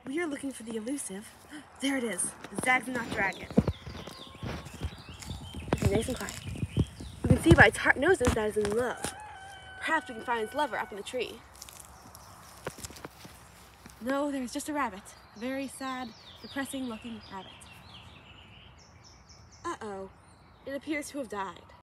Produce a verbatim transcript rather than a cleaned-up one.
We are looking for the elusive. There it is, the Zagzanot dragon. Listen, nice and quiet. We can see by its heart noses that it's in love. Perhaps we can find its lover up in the tree. No, there's just a rabbit. A very sad, depressing looking rabbit. Uh-oh. It appears to have died.